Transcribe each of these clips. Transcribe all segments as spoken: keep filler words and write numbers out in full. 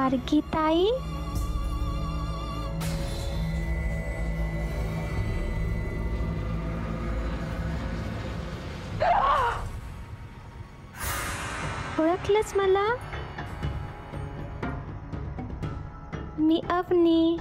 गार्गी ताई, ओळखलंच मला? मी अवनी.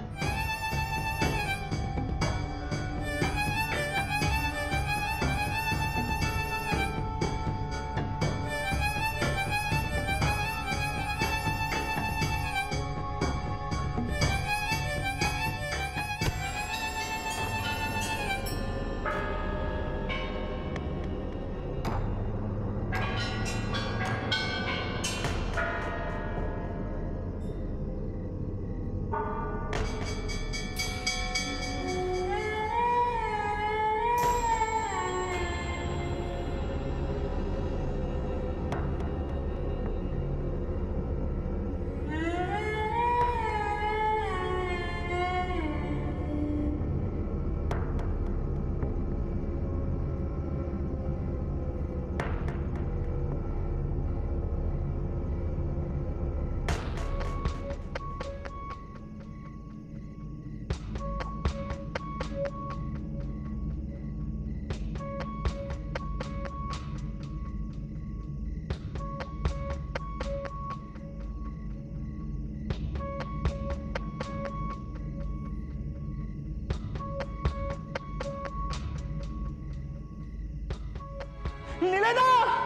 निलेदा!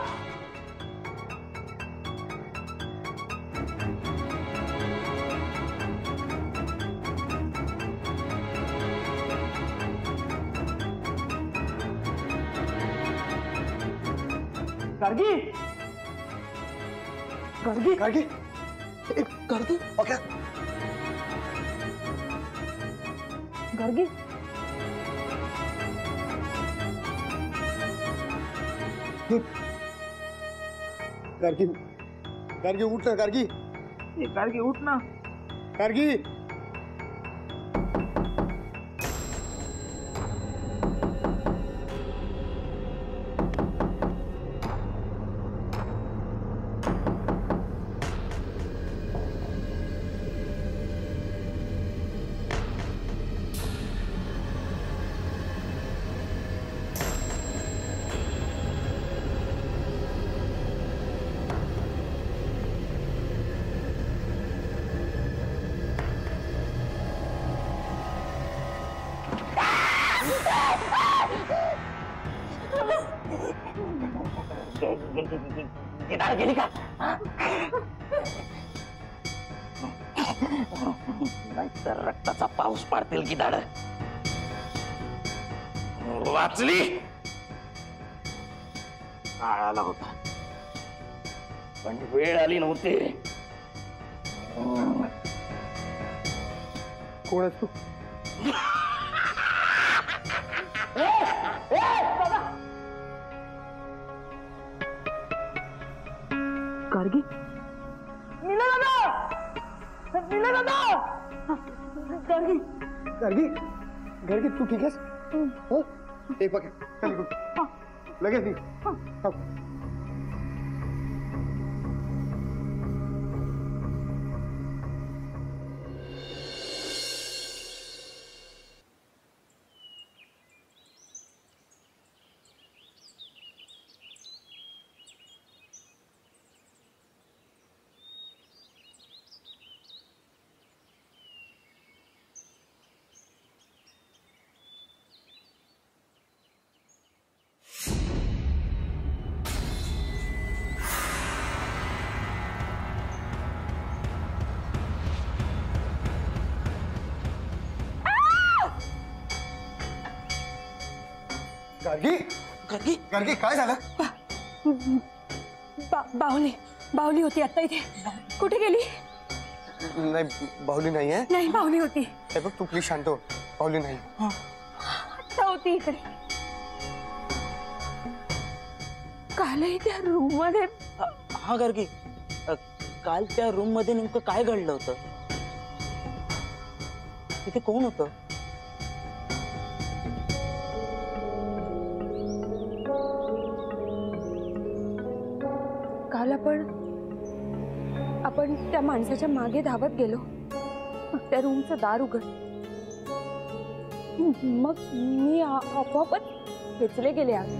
गार्गी, गार्गी, गार्गी, गार्गी, ओके, गार्गी, गार्गी, गार्गी उठ ना गार्गी, गार्गी उठ ना गार्गी. गेली का? नाहीतर रक्ताचा पाऊस पाडतील की दाड. वाचली. काळ आला होता पण वेळ आली नव्हती. कोण आहेस तू? गार्गी, नीला दादा, नीला दादा, गार्गी, गार्गी, गार्गी तू ठीक आहेस? हो, एक पकड, चल इकडून. लगेच नी. गार्गी, गार्गी, गार्गी काय झालं? बाहुली, बाहुली होती आता इथे. कुठे गेली? नाही, बाहुली नाही आहे. नाही, बाहुली होती. हे बघ तू प्लीज शांत हो. बाहुली नाही. आता होती इकडे. कालही त्या रूम मध्ये. हा गार्गी, काल त्या रूम मध्ये नेमकं काय घडलं होतं? तिथे कोण होतं? काल आपण आपण आपण त्या माणसाच्या मागे धावत गेलो. मग त्या रूमचं दार उघड. मग मी आपोआपच खेचले गेले आत.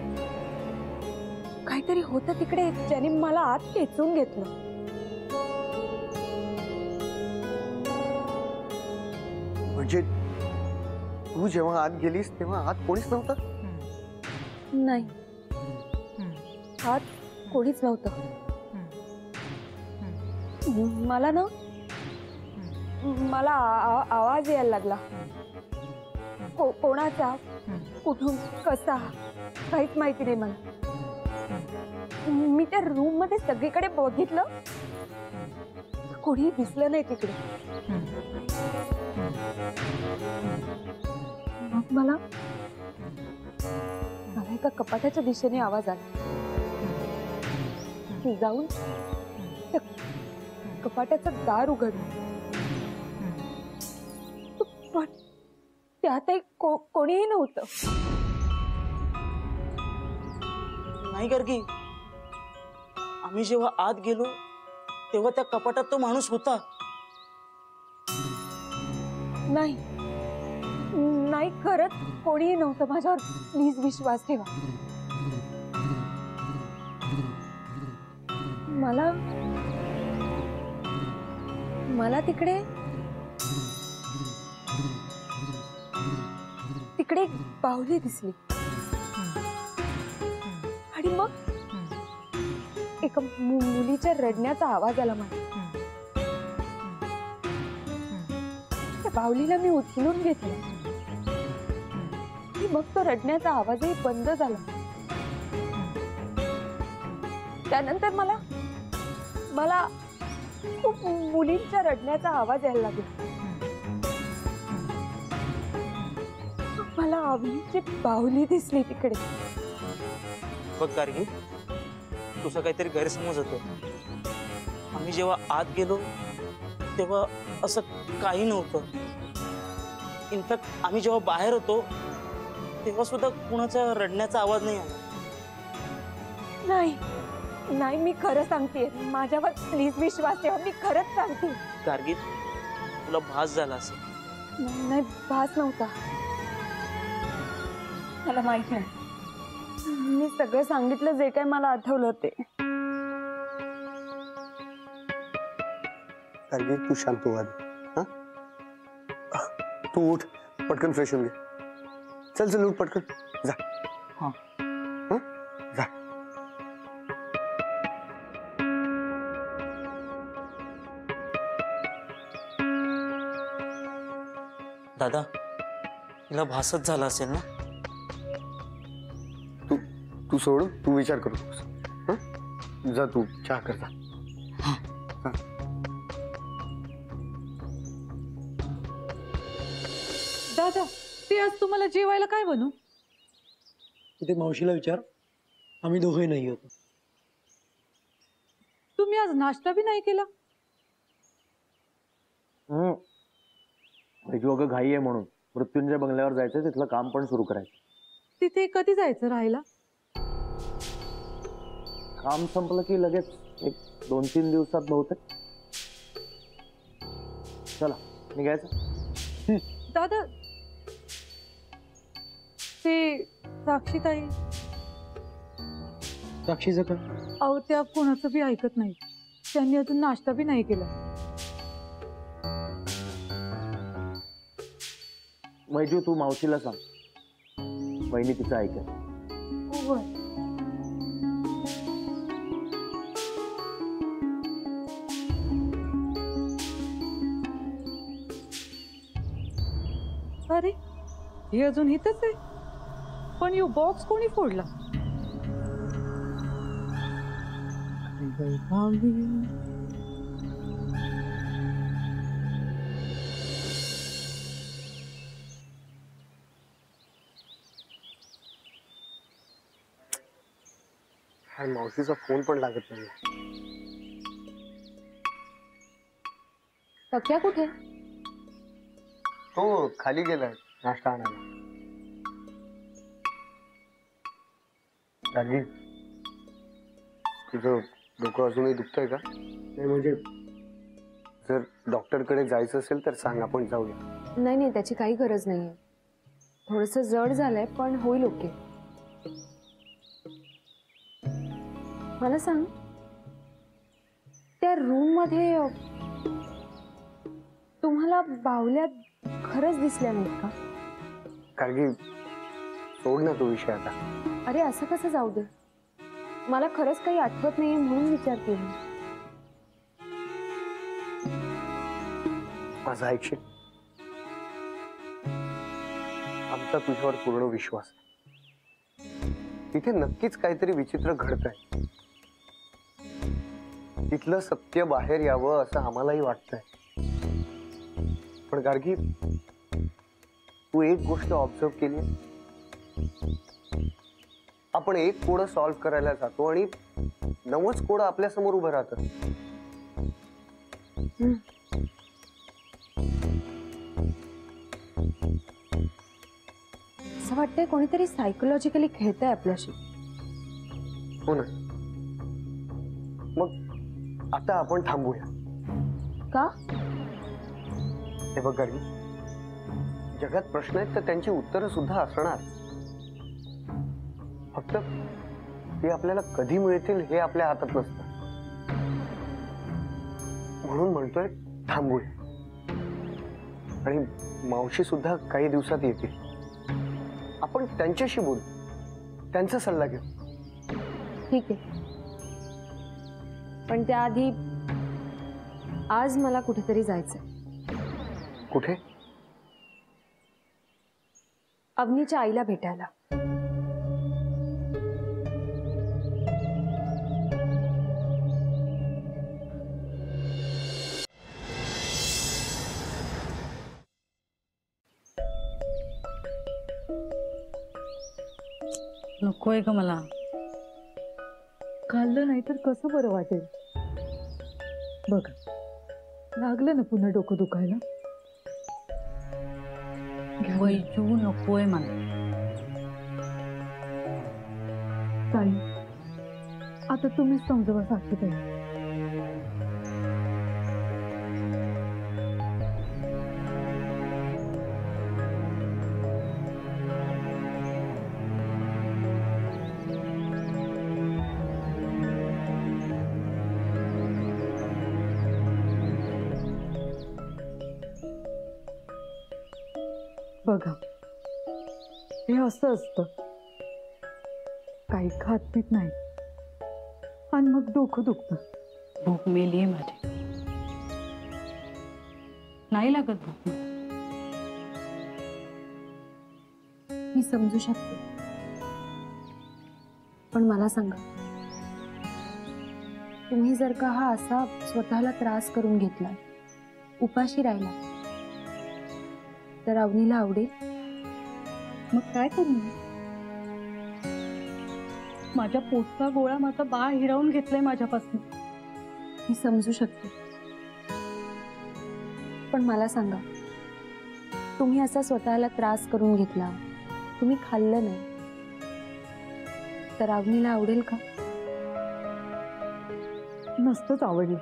काहीतरी होतं तिकडे ज्याने मला आत खेचून घेतलं. म्हणजे तू जेव्हा आत गेलीस तेव्हा आत कोणीच नव्हतं? नाही, आत कोणीच नव्हतं. मला ना मला आवाज यायला लागला. को, कोणाचा, कुठून, कसा, काहीच माहिती नाही मला. मी त्या रूम मध्ये सगळीकडे बघितलं, कोणी दिसलं नाही तिकडे. मग मला मला एका कपाटाच्या दिशेने आवाज आला. जाऊन कपाटाचं दार उघडलं. पण त्यातही को, कोणीही नव्हतं. नाही गर्गी, आम्ही जेव्हा आत गेलो तेव्हा त्या कपाटात तो माणूस होता. नाही नाही, खरंच कोणीही नव्हतं. माझ्यावर प्लीज विश्वास ठेवा. मला मला तिकडे तिकडे एक बाहुली दिसली. आणि मग एका मुलीच्या रडण्याचा आवाज आला मला. त्या बाहुलीला मी उचलून घेतलं. मग तो रडण्याचा आवाजही बंद झाला. त्यानंतर मला मला खूप मुलींच्या रडण्याचा आवाज यायला लागला. मला आवलीची बाहुली दिसली तिकडे. बघ गार्गी, तुझा काहीतरी गैरसमज होतो. आम्ही जेव्हा आत गेलो तेव्हा असं काही नव्हतं. इनफॅक्ट आम्ही जेव्हा बाहेर होतो तेव्हा सुद्धा कुणाचा रडण्याचा आवाज नाही आला. नाही नाही, मी खरं सांगते. माझ्यावर प्लीज विश्वास ठेवा. मी खरंच सांगते. गार्गी, तुला भास झाला असेल. नाही, भास नव्हता. मला माहित नाही. मी सगळं सांगितलं जे काय मला आठवलं ते. गार्गी, तू शांत हो आधी. हा, तू उठ, पटकन फ्रेश होऊन घे. चल चल उठ पटकन, जा. हा हा, जा. दादा, तिला भासच झाला असेल ना. तू तू सोड, तू विचार करू नकोस. हा, जा तू चहा कर जा. हा. हा. दादा, ते आज तुम्हाला जेवायला काय बनवू? ते मावशीला विचार, आम्ही दोघे नाही होतो. तुम्ही आज नाश्ता बी नाही केला? हम्म अगं घाई आहे म्हणून मृत्युंजय बंगल्यावर जायचं, तिथलं काम पण सुरू करायचं. तिथे कधी जायचं राहायला? काम संपलं की लगेच एक दोन तीन दिवसात बहुतेक. चला निघायचं. दादा, ते साक्षीताई. साक्षीचं का? अहो, त्या कोणाचं बी ऐकत नाही. त्यांनी अजून नाश्ता बी नाही केला. वैजू, तू मावशीला सांग, वहिनी तिचं ऐकत. अरे, हे अजून इथंच आहे. पण यो बॉक्स कोणी फोडला? मावशीचा फोन पण लागत नाही. सख्या कुठे? तो खाली गेलाय नाश्ता आणायला. गार्गी, तुझं डोकं अजूनही दुखतंय का? नाही म्हणजे जर डॉक्टरकडे जायचं असेल तर सांग, आपण जाऊया. नाही नाही, त्याची काही गरज नाहीये. थोडंसं जड झालंय पण होईल ओके. मला सांग, त्या रूम मध्ये तुम्हाला बाहुल्या खरंच दिसल्या नाहीत का? गार्गी, सोड ना तो विषय आता. अरे असं कसं जाऊ दे, मला खरंच काही आठवत नाहीये म्हणून विचारते मी. माझा ऐकशील? आमचा तुझ्यावर पूर्ण विश्वास आहे. तिथे नक्कीच काहीतरी विचित्र घडतंय. तिथलं सत्य बाहेर यावं असं आम्हालाही वाटतंय. पण गार्गी, तू एक गोष्ट ऑब्झर्व केली, आपण एक कोडं सॉल्व्ह करायला जातो आणि नवच कोडं आपल्या समोर उभं राहतं. असं वाटतंय कोणीतरी सायकोलॉजिकली खेळतंय आपल्याशी. हो ना. मग आता आपण थांबूया का? हे बघ गार्गी, जगात प्रश्न आहेत तर त्यांची उत्तरं सुद्धा असणार. फक्त ते आपल्याला कधी मिळतील हे आपल्या हातात नसतं. म्हणून म्हणतोय थांबूया. आणि मावशी सुद्धा काही दिवसात येतील. आपण त्यांच्याशी बोलू, त्यांचा सल्ला घेऊ. ठीक आहे, पण त्याआधी आज मला कुठेतरी जायचंय. कुठे? अवनीच्या आईला भेटायला. नकोय ग मला. खाल्लं नाही तर कसं बरं वाटेल. बघ, लागलं ना पुन्हा डोकं दुखायला. वैजू नकोय मला. ताई, आता तुम्हीच समजवा साक्षीताई. बघा, हे असं असतं, काही खात पीत नाही आणि मग डोकं दुखतं. भूक मेलीये माझी, नाही लागत भूक. मी समजू शकते, पण मला सांगा, तुम्ही जर का हा असा स्वतःला त्रास करून घेतला, उपाशी राहिला, तर अवनीला आवडेल? मग काय करू? माझ्या पोटचा गोळा माझा बाळ हिरावून घेतलाय माझ्यापासून. मी समजू शकते, पण मला सांगा, तुम्ही असा स्वतःला त्रास करून घेतला, तुम्ही खाल्लं नाही, तर अवनीला आवडेल का? नसतंच आवडलं.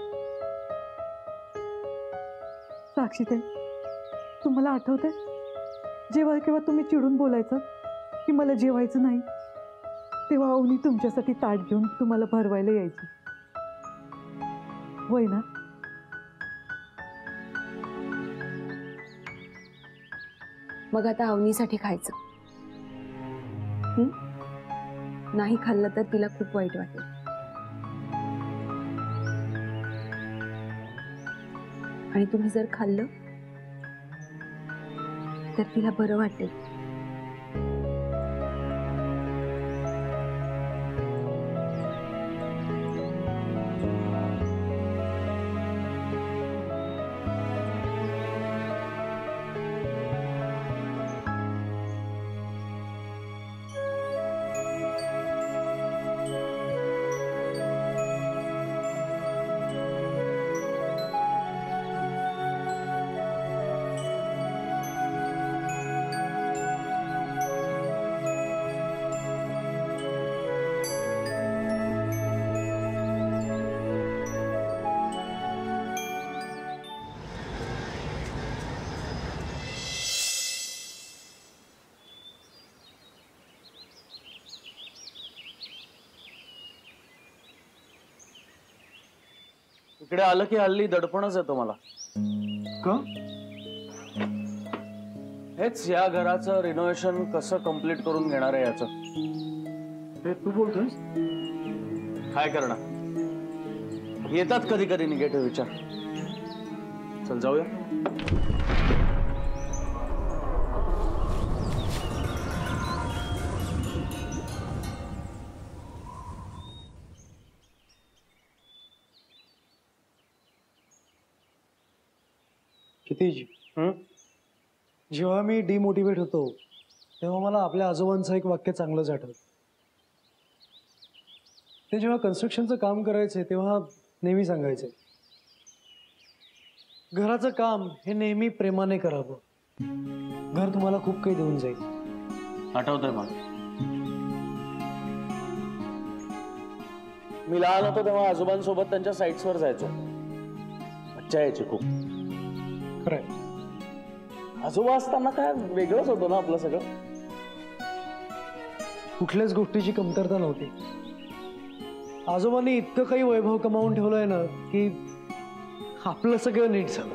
साक्षीताई, तुम्हाला आठवतंय जेव्हा केव्हा तुम्ही चिडून बोलायचं की मला जेवायचं नाही, तेव्हा अवनी तुमच्यासाठी ताट घेऊन तुम्हाला भरवायला यायची, होय ना? मग आता अवनीसाठी खायचं. हं? नाही खाल्लं तर तिला खूप वाईट वाटेल. आणि तुम्ही जर खाल्लं तर तिला बरं वाटेल. इकडे आलं की हल्ली दडपणच येतो मला. का? हेच या घराचं रिनोव्हेशन कसं कम्प्लीट करून घेणार आहे याचं. हे तू बोलतोयस? काय करणार, येतात कधी कधी निगेटिव्ह विचार. चल जाऊया. किती जेव्हा मी डिमोटिवेट होतो तेव्हा मला आपल्या आजोबांचं एक वाक्य चांगलंच आठवतं. ते जेव्हा कन्स्ट्रक्शनचं काम करायचे तेव्हा नेहमी सांगायचे, घराचं काम हे नेहमी प्रेमाने करावं, घर तुम्हाला खूप काही देऊन जाईल. आठवतंय मला. मी लहान होतो तेव्हा आजोबांसोबत त्यांच्या साईट्सवर जायचो. मज्जा यायची खूप. खरंय, आजोबा असताना काय वेगळंच होतं ना आपलं सगळं. कुठल्याच गोष्टीची कमतरता नव्हती. आजोबांनी इतकं काही वैभव कमावून ठेवलंय ना की आपलं सगळं नीट झालं.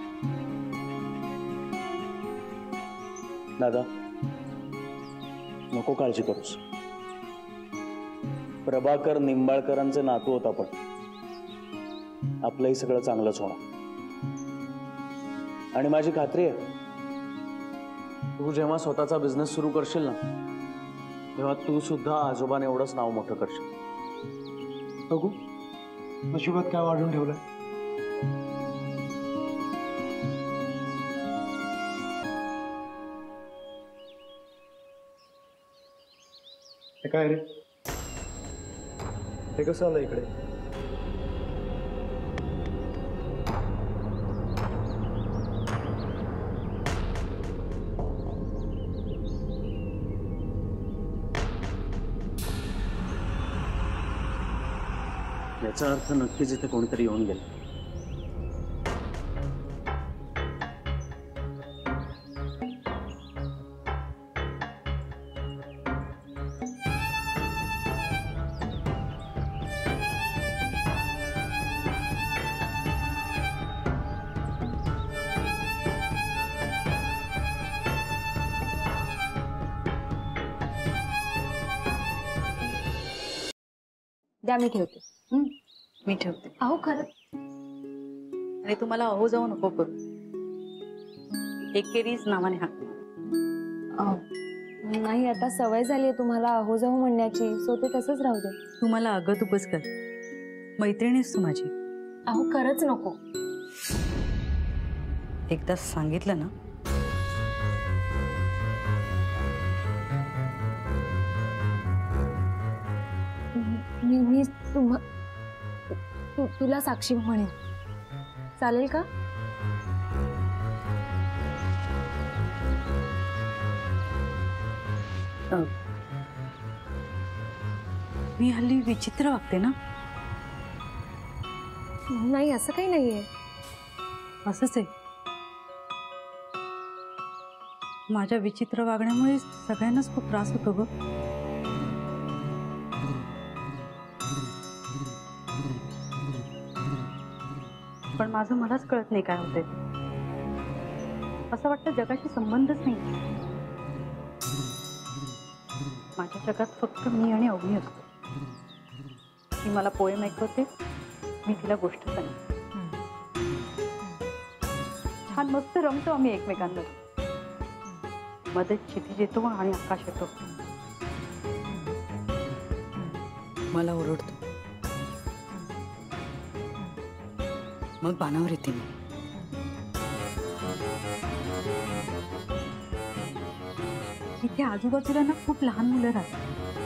दादा नको काळजी करूस. प्रभाकर निंबाळकरांचे नातू होता, पण आपलंही सगळं चांगलंच होणार. आणि माझी खात्री आहे तू जेव्हा स्वतःचा बिझनेस सुरू करशील ना तेव्हा तू सुद्धा आजोबाने एवढंच नाव मोठं करशील. बघू नशिबात काय वाढून ठेवलंय. हे काय रे, हे कसं आलं इकडे? याचा अर्थ नक्कीच इथे कोणीतरी येऊन गेलं. द्या मी ठेवते. मी ठेवते. अहो खरं आणि तुम्हाला अहो जाऊ नको करू. एकेरीच नावाने हाक. नाही, आता सवय झाली आहे तुम्हाला अहो जाऊ म्हणण्याची, सो ते तसंच राहू दे. तुम्हाला अगं तुपच कर. मैत्रिणीस तू माझी. अहो खरंच नको. एकदा सांगितलं ना मी मी तुम्हा तु, तुला साक्षी म्हणेन, चालेल का? मी हल्ली विचित्र वागते ना? नाही, असं काही नाहीये. असंच आहे. माझ्या विचित्र वागण्यामुळे सगळ्यांनाच खूप त्रास होतो ग. पण माझं मलाच कळत नाही काय होतंय. असं वाटतं जगाशी संबंधच नाही. माझ्या जगात फक्त मी आणि अवनी असतो. ती मला पोएम ऐकवते, मी तिला गोष्ट सांगते. छान मस्त रमतो आम्ही एकमेकांवर. मध्ये क्षितिज येतो आणि आकाश येतो. मला ओरडतो, मग बाणावर येते मी. इथे आजूबाजूला ना खूप लहान मुलं राहतात.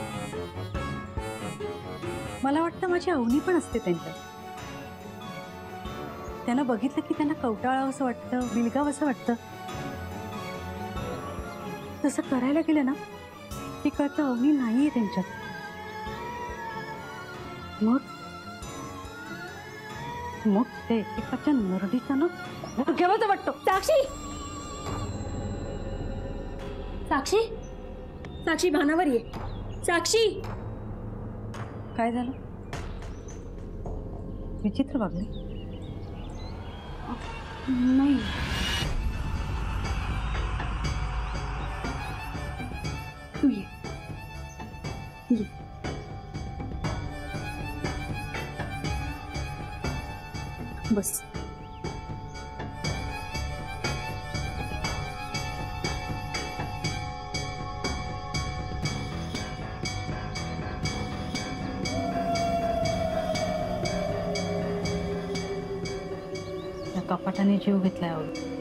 मला वाटतं माझी अवनी पण असते त्यांच्यात. त्यांना बघितलं की त्यांना कवटाळावं असं वाटतं, बिलगावं असं वाटतं. तसं करायला गेलं ना की कळतं अवनी नाहीये त्यांच्यात. मग मग ते एकाच्या नरडीचा ना घेवाचं वाटतं. साक्षी, साक्षी, साक्षी भानावर ये. साक्षी, काय झालं? विचित्र वागले. नाही. तू ये ये. बस. त्या कपाटाने जीव घेतलाय आवड.